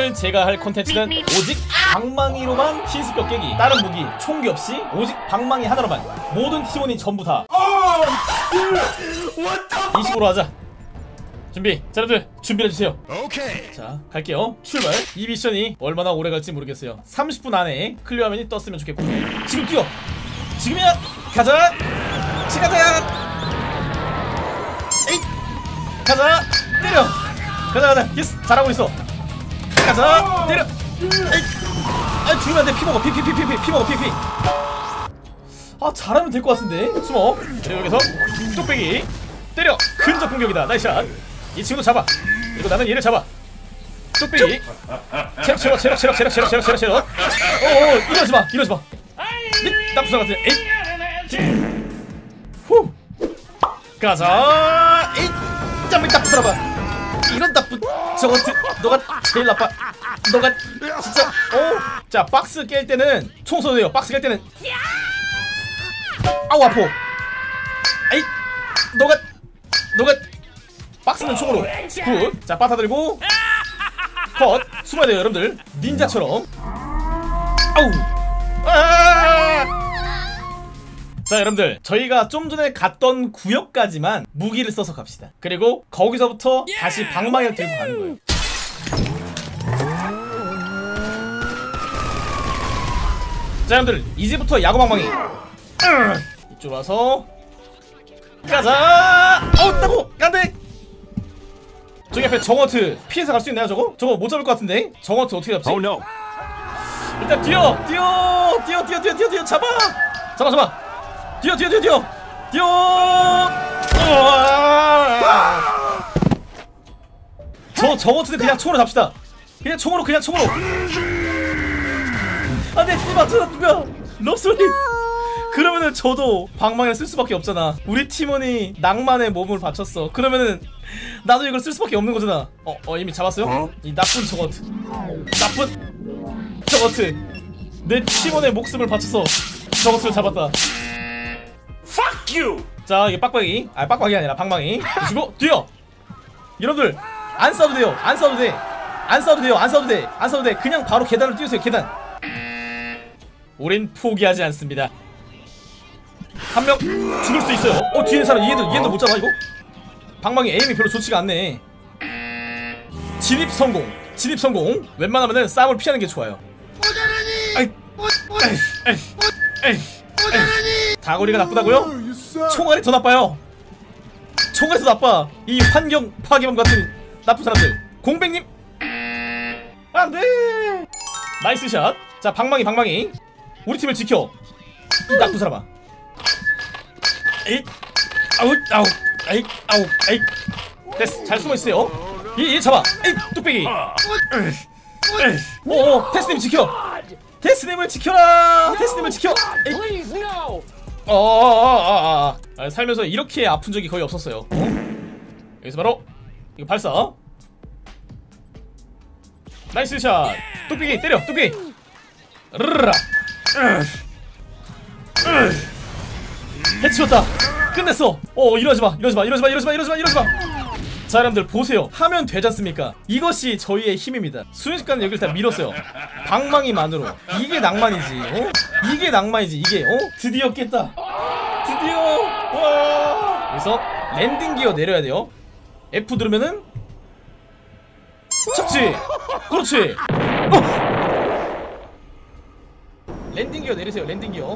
오늘 제가 할 콘텐츠는 오직 방망이로만 신습격 깨기. 다른 무기, 총기 없이 오직 방망이 하나로만 모든 팀원이 전부 다 20으로 하자. 준비. 자, 여러분들 준비해주세요. 오케이. 자, 갈게요. 출발. 이 미션이 얼마나 오래 갈지 모르겠어요. 30분 안에 클리어 화면이 떴으면 좋겠고. 지금 뛰어. 지금이야. 가자. 가자. 에잇. 가자. 때려. 가자. 예스. 잘하고 있어. 가자. 때려. 에잇. 아, 죽으면 안 돼. 피 먹어. 피 먹어. 피. 아, 잘하면 될 것 같은데. 숨어. 그리고 여기서 뚝배기 때려. 근접 공격이다. 나이스 샷. 이 친구도 잡아. 그리고 나는 얘를 잡아. 뚝배기. 체력. 이러지 마. 나쁘사 같은. 에잇. 후. 가자. 에잇. 짬이 나쁘사 봐. 이런 나쁜 저것들. 너가 제일 나빠. 너가 진짜. 자, 박스 깰 때는 총 쏘도 돼요. 박스 깰 때는. 아우 아파. 에잇. 너가 박스는 총으로. 굿. 자, 빠타 들고 컷. 숨어야 돼요 여러분들. 닌자처럼. 아우. 자, 여러분들 저희가 좀 전에 갔던 구역까지만 무기를 써서 갑시다. 그리고 거기서부터 다시 방망이를 들고 가는 거예요. 자, 여러분들 이제부터 야구 방망이. 이쪽으로 와서 가자. 따고 안돼. 저기 앞에 정어트 피해서 갈 수 있나요? 저거 못 잡을 것 같은데. 정어트 어떻게 잡지? Oh no. 일단 뛰어. 잡아. 뛰어. 저 정어트는 그냥 총으로 잡시다. 그냥 총으로. 안돼. 누가 럽소리. 그러면은 저도 방망이를 쓸 수밖에 없잖아. 우리 팀원이 낭만의 몸을 바쳤어. 그러면은 나도 이걸 쓸 수밖에 없는 거잖아. 이미 잡았어요? 이 나쁜 저거트. 내 팀원의 목숨을 바쳐서 저거트를 잡았다. Fuck you. 자, 이게 빡빡이. 빡빡이 아니라 방망이. 그리고 뛰어. 여러분들 안 싸워도 돼요. 안 싸워도 돼. 그냥 바로 계단을 뛰으세요. 계단. 우린 포기하지 않습니다. 한 명 죽을 수 있어요. 뒤에 있는 사람 얘도 못 잡아 이거? 방망이 에임이 별로 좋지가 않네. 진입 성공. 웬만하면은 싸움을 피하는 게 좋아요. 다거리가 나쁘다고요? 총알이 더 나빠요. 이 환경 파괴범 같은 나쁜 사람들. 공백님 안돼. 나이스 샷. 자, 방망이 우리 팀을 지켜. 이 나쁜 사람아. 에잇. 아우. 됐어. 잘 숨어있어요. 얘 잡아. 에잇. 뚝배기. 테스님 지켜. 테스님을 지켜라. 에잇. 살면서 이렇게 아픈 적이 거의 없었어요. 여기서 바로 이거 발사. 나이스 샷. 뚝배기 때려. 르르라. 해치웠다. 끝냈어. 이러지마. 자, 여러분들 보세요. 하면 되지않습니까? 이것이 저희의 힘입니다. 순식간에 여길 다 밀었어요. 방망이만으로. 이게 낭만이지. 이게 드디어 깼다. 와. 그래서 랜딩 기어 내려야 돼요. F 누르면은 착지. 그렇지. 랜딩 기어 내리세요. 랜딩 기어.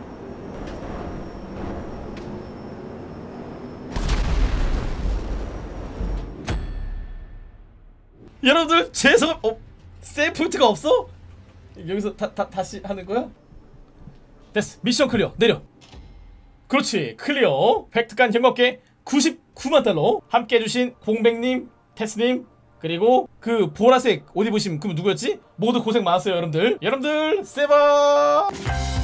여러분들 죄송. 세이프트가 없어? 여기서 다시 하는 거야? 됐어. 미션 클리어. 내려. 그렇지. 클리어. 획득한 현금계 99만 달러. 함께 해주신 공백님, 테스님, 그리고 그 보라색 옷 입으신 그 누구였지? 모두 고생 많았어요 여러분들. 세바.